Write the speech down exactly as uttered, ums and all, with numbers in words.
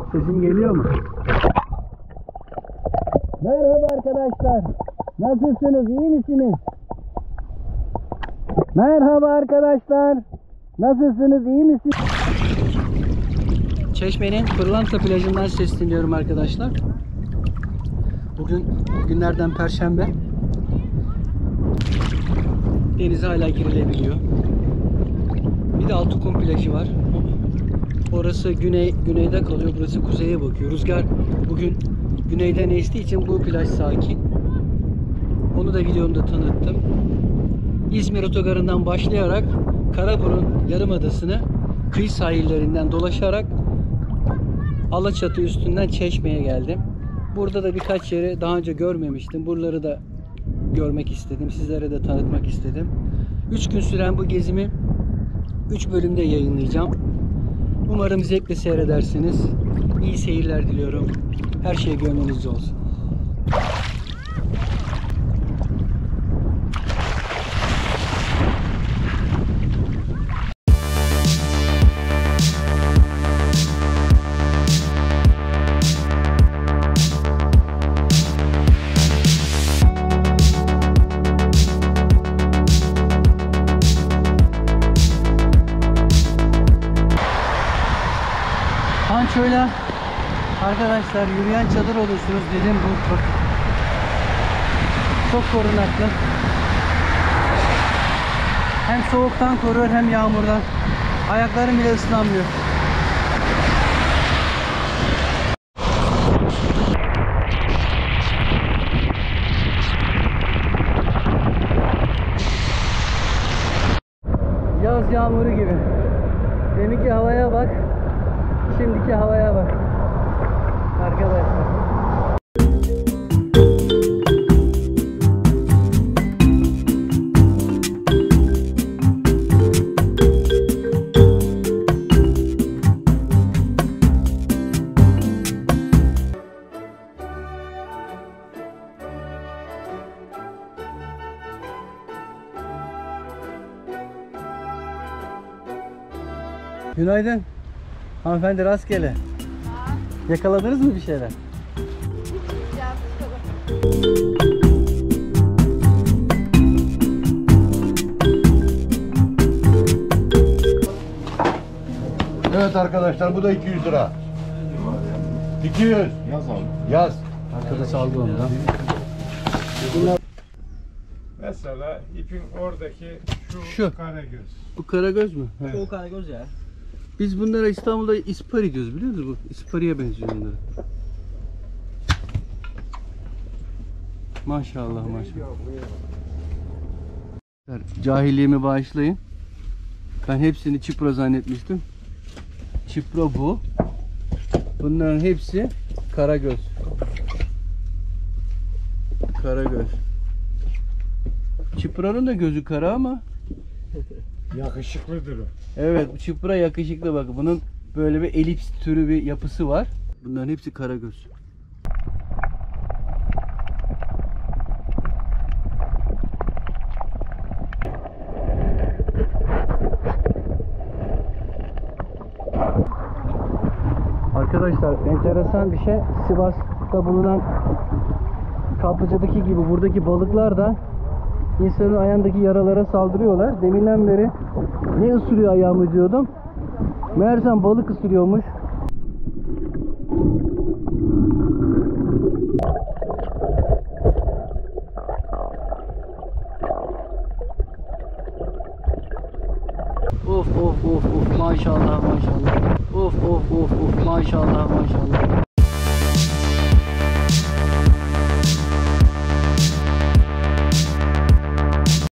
Sesim geliyor mu? Merhaba arkadaşlar. Nasılsınız? İyi misiniz? Merhaba arkadaşlar. Nasılsınız? İyi misiniz? Çeşme'nin Pırlanta plajından sesleniyorum arkadaşlar. Bugün günlerden Perşembe. Denize hala girilebiliyor. Bir de Altıkum plajı var. Orası güney güneyde kalıyor. Burası kuzeye bakıyor. Rüzgar bugün güneyden estiği için bu plaj sakin. Onu da videomda tanıttım. İzmir otogarından başlayarak Karaburun Yarımadası'nı kıyı sahillerinden dolaşarak Alaçatı üstünden Çeşme'ye geldim. Burada da birkaç yeri daha önce görmemiştim. Buraları da görmek istedim. Sizlere de tanıtmak istedim. üç gün süren bu gezimi üç bölümde yayınlayacağım. Umarım zevkle seyredersiniz. İyi seyirler diliyorum. Her şey gönlünüzce olsun. Panço'yla arkadaşlar yürüyen çadır olursunuz dedim. Bu bak, çok korunaklı. Hem soğuktan koruyor hem yağmurdan. Ayaklarım bile ıslanmıyor. Yaz yağmuru gibi. Deminki havaya bak. Şimdiki havaya bak arkadaşlar. Günaydın. Hanımefendi rastgele. Yakaladınız mı bir şeyler? Evet arkadaşlar, bu da iki yüz lira. iki yüz. Yaz abi. Yaz. Arkadaş aldı ondan. Mesela ipin oradaki şu, Şu. karagöz. Bu karagöz mü? Evet. O karagöz ya. Biz bunlara İstanbul'da ispari diyoruz, biliyor musunuz? Bu ispariye benziyor bunlara. Maşallah maşallah. Cahilliğimi bağışlayın. Ben hepsini çipro zannetmiştim. Çipro bu. Bunların hepsi karagöz. Karagöz. Çipro'nun da gözü kara ama Yakışıklıdır o. evet, bu çipra yakışıklı bak. Bunun böyle bir elips türü bir yapısı var. Bunların hepsi karagöz. Arkadaşlar enteresan bir şey. Sivas'ta bulunan kaplıcadaki gibi buradaki balıklar da insanın ayağındaki yaralara saldırıyorlar. Deminden beri ne ısırıyor ayağımı diyordum. Meğersem balık ısırıyormuş. Of of of of maşallah maşallah. Of of of of maşallah maşallah.